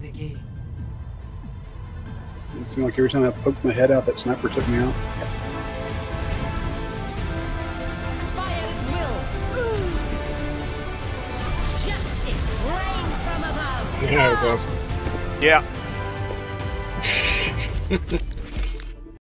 the game. It seemed like every time I poked my head out, that sniper took me out. Fire at will. Justice reigns from above. Yeah, that was awesome. Yeah.